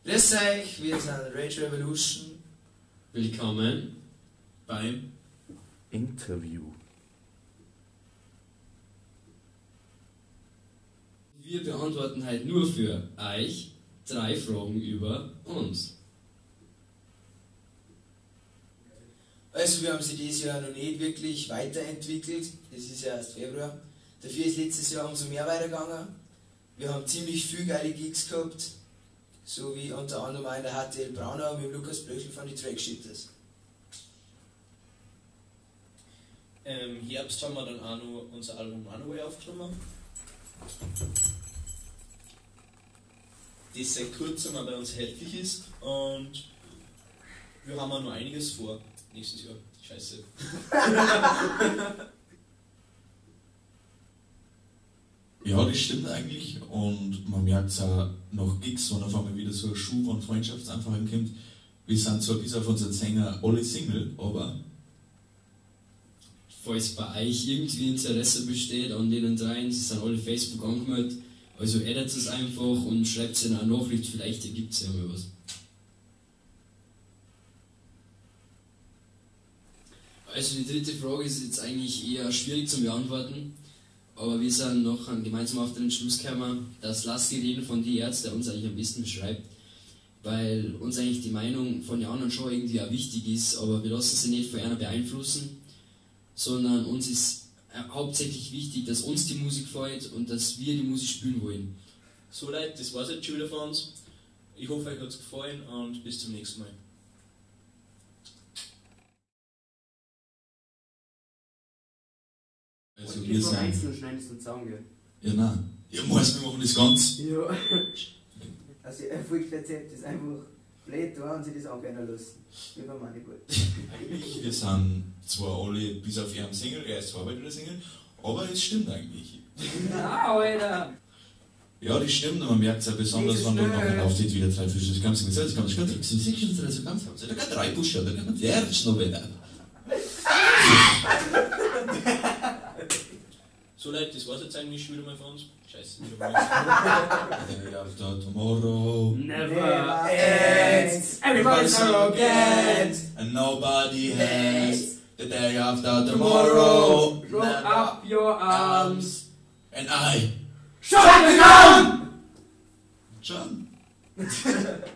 Grüß euch, wir sind Rage Revolution. Willkommen beim Interview. Wir beantworten halt nur für euch 3 Fragen über uns. Also wir haben sie dieses Jahr noch nicht wirklich weiterentwickelt, das ist ja erst Februar. Dafür ist letztes Jahr umso mehr weitergegangen. Wir haben ziemlich viele geile Gigs gehabt, so wie unter anderem auch in der HTL Braunau mit Lukas Blöchel von den Trackshitters. Im Herbst haben wir dann auch noch unser Album Runaway aufgenommen. Das seit kurzem auch bei uns erhältlich ist und wir haben auch noch einiges vor nächstes Jahr. Scheiße. Ja, das stimmt eigentlich und man merkt es auch nach Gigs, wenn auf einmal wieder so ein Schub von Freundschaftsanfragen kommt. Wir sind zwar bis auf unseren Sänger alle Single, aber Falls bei euch irgendwie Interesse besteht an denen dreien, sie sind alle Facebook angemeldet, also addet es einfach und schreibt sie in eine Nachricht, vielleicht ergibt es ja mal was. Also die dritte Frage ist jetzt eigentlich eher schwierig zu beantworten, aber wir sind noch gemeinsam auf den Entschluss gekommen, dass Lass die Reden von die Ärzte uns eigentlich am besten beschreibt, weil uns eigentlich die Meinung von den anderen schon irgendwie auch wichtig ist, aber wir lassen sie nicht von einer beeinflussen, sondern uns ist hauptsächlich wichtig, dass uns die Musik gefällt und dass wir die Musik spielen wollen. So Leute, das war's jetzt schon wieder von uns. Ich hoffe, euch hat's gefallen und bis zum nächsten Mal. also Und wir vom sind. Einzelnen schneidest du Zaun, gell? Ja, nein. Ja, wir machen das ganz. Ja. Also ein Erfolgsrezept ist einfach blöd da und sich das angehen lassen. Wie beim Manipul. Eigentlich, wir sind zwar alle bis auf ihren Single, er ist zwar wieder Single, aber es stimmt eigentlich. Ja, Alter! Ja, das stimmt, und man merkt es ja besonders, wenn dann noch ein Auftritt wieder 3 Fische, das ganze Gesetz, das ganze Gesetz, das ganze Gesetz, da geht 3 Busche, da geht der noch wieder. So Leute, das war's jetzt eigentlich schon wieder mal von uns. Scheiße, wieder mal. Day after tomorrow, Never ends! Everybody's so get! and nobody has the day after tomorrow. Throw up your arms! And I, Shut it down! John.